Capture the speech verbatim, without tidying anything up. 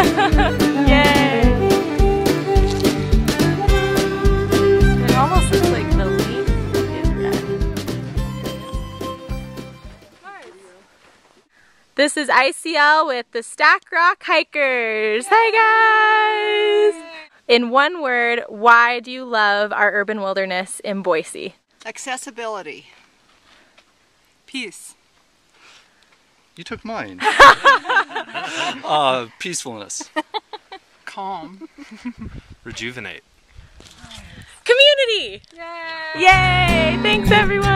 Yay! It almost looks like the leaf is red. This is I C L with the Stack Rock Hikers. Hi guys! In one word, why do you love our urban wilderness in Boise? Accessibility. Peace. You took mine. uh, peacefulness. Calm. Rejuvenate. Community! Yay! Yay! Thanks everyone!